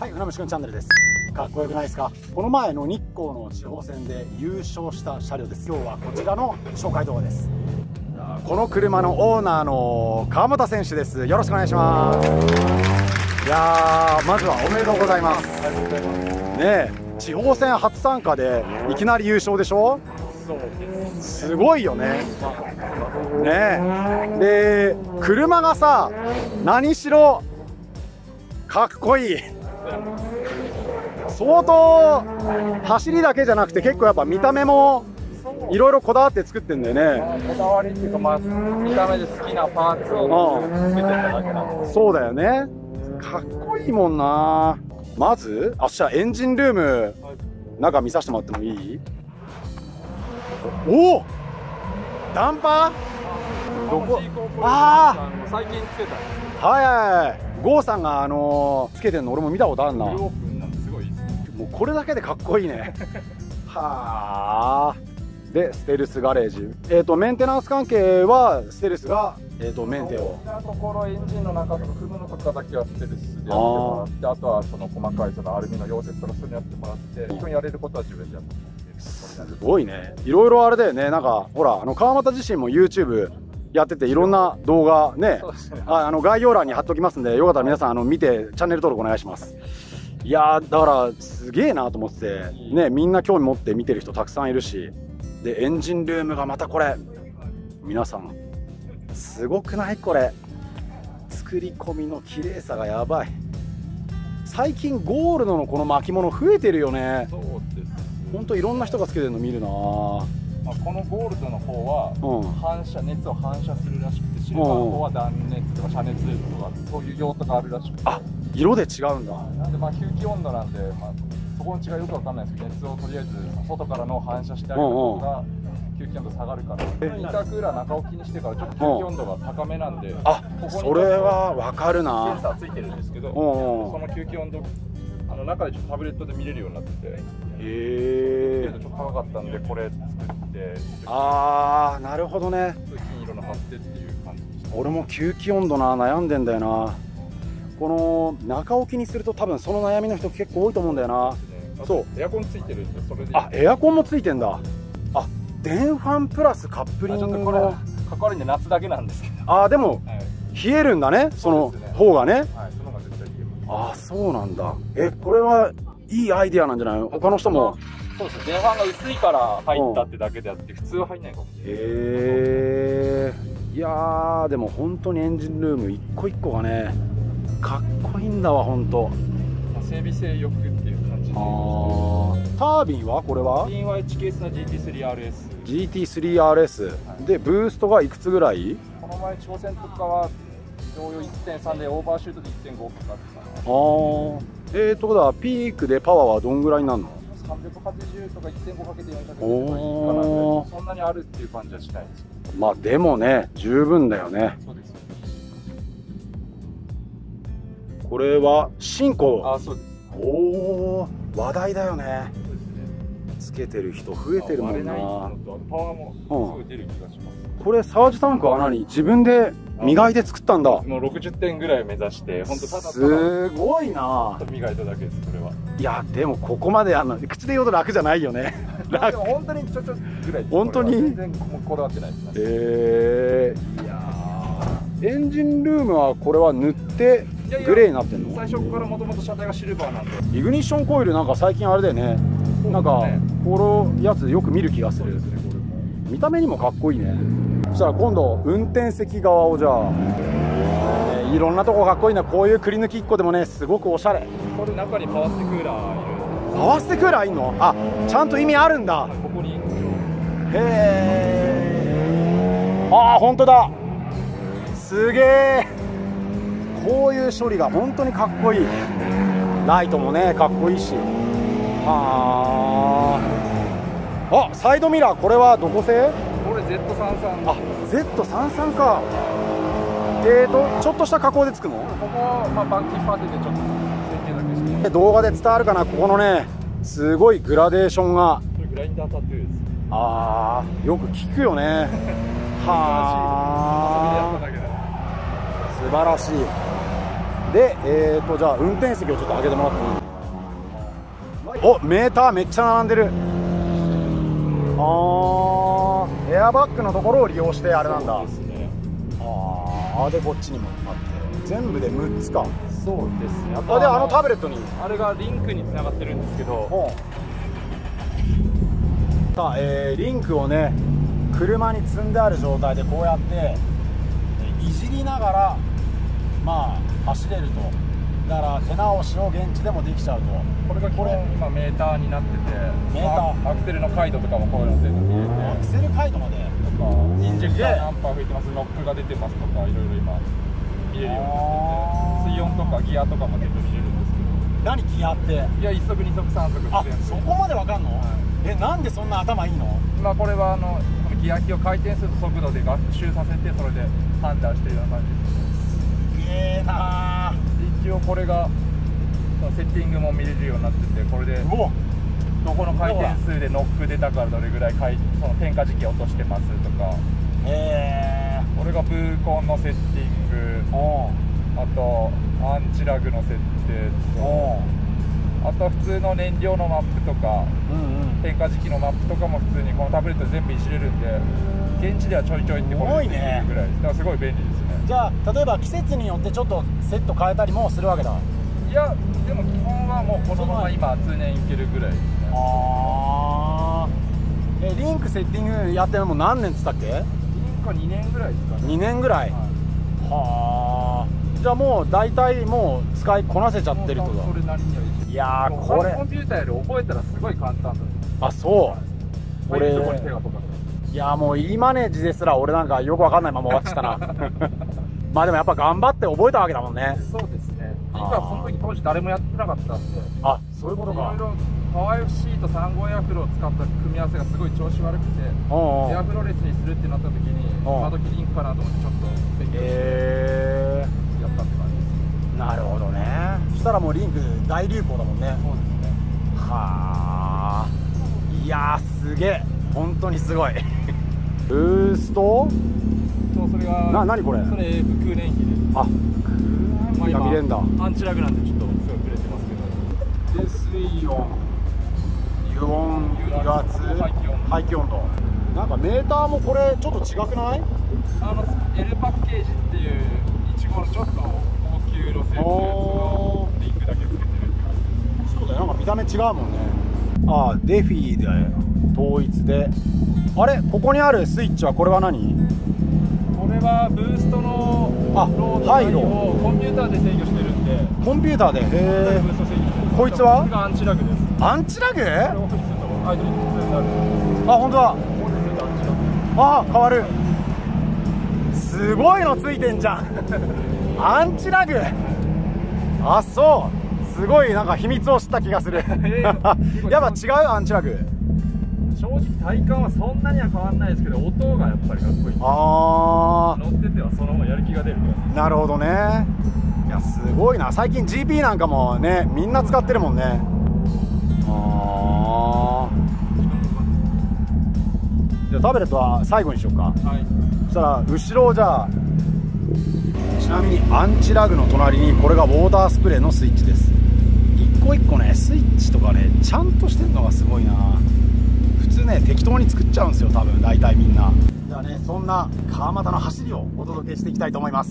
はい、船虫くんチャンネルです。かっこよくないですか。この前の日光の地方戦で優勝した車両です。今日はこちらの紹介動画です。この車のオーナーの川又選手です。よろしくお願いします。いやー、まずはおめでとうございます。ありがとうございます。ねえ、地方戦初参加でいきなり優勝でしょ。そうです。すごいよね。ねえ、で車がさ、何しろかっこいい。相当走りだけじゃなくて結構やっぱ見た目もいろいろこだわって作ってんだよね。 こだわりっていうか、まあ、見た目で好きなパーツをつけてただけなんです。そうだよね。かっこいいもんな。まずあっしゃエンジンルーム中見させてもらってもいい？おお、ダンパーどこ？ああ、 最近つけたんです。 はいはいはい、ゴーさんがつけてんの俺も見たことあるな。 オープンなんですごいいいです。 もうこれだけでかっこいいね。はあ。でステルスガレージ、メンテナンス関係はステルスがメンテを。 ところエンジンの中とか組むのとかだけはステルスでやってもらって、あとはその細かいそのアルミの溶接とかそういうのやってもらって、基本やれることは自分でやってもらって。 すごいね。いろいろあれだよね。なんかほら川又自身も YouTube やってていろんな動画ね、概要欄に貼っときますんで、よかったら皆さん見てチャンネル登録お願いします。いやー、だからすげえなと思っててね、みんな興味持って見てる人たくさんいるし、でエンジンルームがまたこれ皆さんすごくない？これ作り込みの綺麗さがやばい。最近ゴールドのこの巻物増えてるよね。 そうです。 本当いろんな人がつけてるの見るな。 まあ、このゴールドの方は反射、熱を反射するらしくて、シルバーの方は断熱とか遮熱とかそういう用途があるらしくて。 あ、色で違うんだ。 なんでまあ吸気温度なんで、まあ、そこの違いよくわかんないですけど、熱をとりあえず外からの反射してあげた方が吸気温度下がるから。インタークーラー中置きにしてからちょっと吸気温度が高めなんで、 あ、それはわかるな。 センサーついてるんですけど、その吸気温度中でちょっとタブレットで見れるようになってて、へえ。ちょっと高かったんでこれ作って、 ああ、なるほどね。 金色の貼ってっていう感じでした。 俺も吸気温度悩んでんだよな。この中置きにすると多分その悩みの人結構多いと思うんだよな。そう、 エアコンついてるんで、それで。 あ、エアコンもついてんだ。あ、電ファンプラスカップリングの。 ちょっとこれかっこ悪いんで夏だけなんですけど。 あ、でも冷えるんだね、その方がね。はい、 その方が絶対冷えます。 あ、そうなんだ。これはいいアイディアなんじゃないの？他の人も。 そうですね、電ファンが薄いから入ったってだけであって、普通は入んないかもしれない。 いやー、でも本当にエンジンルーム一個一個がねかっこいいんだわ、本当。 整備性よくっていう感じで。 タービンはこれは？ タービンは HKS の GT3RS。 GT3RS でブーストがいくつぐらい？ この前挑戦とかは同様 1.3 でオーバーシュートで 1.5 かかってた。 とことはピークでパワーはどんぐらいになるの ？380とか 1.5 かけて400とかいいかな。そんなにあるっていう感じはしないです。 まあでもね、十分だよね。 そうです。 これは新子。 あ、そうです。 おお、話題だよね。つけてる人増えてるもんな。パワーもすごい出る気がします。 これサージタンクは何？自分で磨いて作ったんだ。もう60点ぐらい目指して、本当ただすごいな。 磨いただけです。これは。 いやでもここまで口で言うと楽じゃないよね。 楽。本当にちょっとぐらい。 本当に。 全然こだわってないですね。 いやエンジンルームはこれは塗ってグレーになってんの？ 最初からもともと車体がシルバーなんで。 イグニッションコイルなんか最近あれだよね。なんかこのやつよく見る気がする。見た目にもかっこいいね。そしたら今度運転席側をじゃあ、いろんなとこかっこいいな。こういうくり抜き1個でもねすごくおしゃれ。 これ中にパワーステクーラーいる。 パワーステクーラーいんの？あ、ちゃんと意味あるんだ。 ここに。 へえ。ああ、本当だ。すげえ。こういう処理が本当にかっこいい。ライトもねかっこいいし。あ、サイドミラー、これはどこ製？ これ Z33。 あ、Z33 か。ちょっとした加工でつくの？ ここ、まあ、バンキーパーティーでちょっと設計だけして。 動画で伝わるかな、ここのねすごいグラデーションが。 これグラインダータトゥーです。 ああ、よく聞くよね。はあ、素晴らしい。 でじゃあ運転席をちょっと上げてもらっていい？お、メーターめっちゃ並んでる。エアバッグのところを利用してあれなんだ。 そうですね。 でこっちにもあって全部で6つか。 そうですね。 でタブレットにあれがリンクにつながってるんですけど、 さあ、リンクをね車に積んである状態でこうやっていじりながらまあ走れると。だから手直しを現地でもできちゃうと。 これが基本今メーターになってて、 メーターアクセルの回度とかもこういうの全部見れて、 アクセル回路までとかインジェクター何パー吹いてます、ノックが出てますとか、いろいろ今見れるようになってて、水温とかギアとかも全部見れるんですけど。 何ギアって？ いや、1速2速3速あ、そこまでわかんの？なんでそんな頭いいの？ 今これはこのギア機を回転する速度で学習させて、それで判断してるような感じです。 すげえなー。 一応これがセッティングも見れるようになってて、これでどこの回転数でノック出たからどれぐらいその点火時期落としてますとか、これがブーコンのセッティング、あとアンチラグの設定と、あと普通の燃料のマップとか、点火時期のマップとかも普通にこのタブレットで全部いじれるんで、現地ではちょいちょいってこれでできるぐらい、だからすごい便利ですね。 じゃあ例えば季節によってちょっとセット変えたりもするわけだ。 いや、でも基本はもうこのまま今通年いけるぐらいですね。 リンクセッティングやってるのも何年っつったっけ？ リンクは2年ぐらいですかね。 2年ぐらい。じゃあもう大体もう使いこなせちゃってるってことだ。 それなりにはいい。 いやー、これコンピューターより覚えたらすごい簡単だ。 あ、そう。俺、いやもう E マネージですら俺なんかよくわかんないまま終わっちゃったな。まあでもやっぱ頑張って覚えたわけだもんね。 そうですね。今その時当時誰もやってなかったんで。 あ、そういうことか。 いろいろパワー FC と35エアフローを使った組み合わせがすごい調子悪くて、エアフローレスにするってなった時に今時リンクかなと思ってちょっと勉強してやったって感じです。 なるほどね。そしたらもうリンク大流行だもんね。 そうですね。 はあ、いやーすげえ、本当にすごい。ブースト？ そう、それが何これ？ それ空燃費です。 あ、空燃費が見れるんだ。 アンチラグなんでちょっとすごいブレてますけど。 で、水温、油温、油圧、排気温度。なんかメーターもこれちょっと違くない ？L パッケージっていう1号のちょっと高級路線のやつをリンクだけつけてるって感じです。 そうだよ、なんか見た目違うもんね。あ、デフィで統一で。あれ、ここにあるスイッチはこれは何？ これはブーストのロードラインをコンピューターで制御してるんで。 コンピューターで。へえ。 ブースト制御してる。 こいつは？ これがアンチラグです。 アンチラグ？ これをオフにするとアイドルに普通になる。 あ、本当だ。 ここでついたアンチラグ。 あ、変わる。すごいのついてんじゃん。アンチラグ。あ、そう。すごいなんか秘密を知った気がする。やっぱ違うアンチラグ。 正直体感はそんなには変わんないですけど、音がやっぱりかっこいい。乗っててはそのままやる気が出るから。 なるほどね。いや、すごいな。最近 GP なんかもね、みんな使ってるもんね。じゃあタブレットは最後にしようか。はい。そしたら後ろをじゃあ、ちなみにアンチラグの隣にこれがウォータースプレーのスイッチです。一個一個ね、スイッチとかね、ちゃんとしてるのがすごいな。普通ね、適当に作っちゃうんですよ、多分大体みんな。じゃあね、そんな川俣の走りをお届けしていきたいと思います。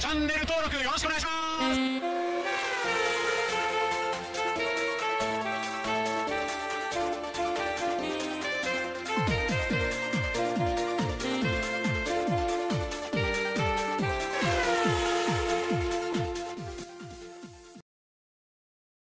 チャンネル登録よろしくお願いします。